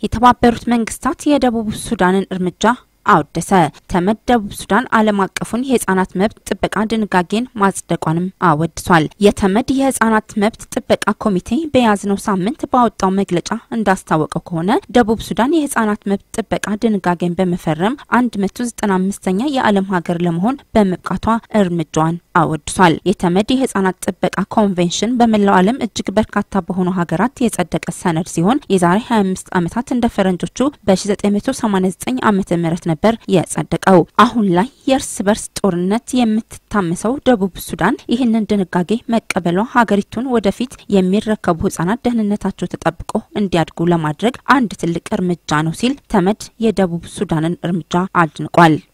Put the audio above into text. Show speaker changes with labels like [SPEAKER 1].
[SPEAKER 1] የተባበሩት መንግስታት የደቡብ ሱዳንን እርምጃ አወደሰ። ተመድ ደቡብ ሱዳን ዓለም አቀፉን የህፃናት መብት ጥበቃ ድንጋጌን ማጽደቋንም አወድሷል። የተመድ የህፃናት መብት ጥበቃ ኮሚቴ በያዝነው ሳምንት ባወጣው መግለጫ እንዳስታወቀው ከሆነ ደቡብ ሱዳን የህፃናት መብት ጥበቃ ድንጋጌን በመፈረም 195ኛ የዓለም ሀገር ለመሆን በመብቃቷ እርምጃዋን አወድሷል። የተመድ የህፃናት ጥበቃ ኮንቬንሽን በመላው ዓለም እጅግ በርካታ በሆኑ ሀገራት የጸደቀ ሰነድ ሲሆን የዛሬ 25 ዓመታት እንደ ፈረንጆቹ በ1989 ዓመተ ምህረት ነበር የጸደቀው። አሁን ላይ የእርስ በርስ ጦርነት የምትታመሰው ደቡብ ሱዳን ይህንን ድንጋጌ መቀበሏ ሀገሪቱን ወደፊት የሚረከቡ ህፃናት ደህንነታቸው ተጠብቆ እንዲያድጉ ለማድረግ አንድ ትልቅ እርምጃ ነው ሲል ተመድ የደቡብ ሱዳንን እርምጃ አድንቋል።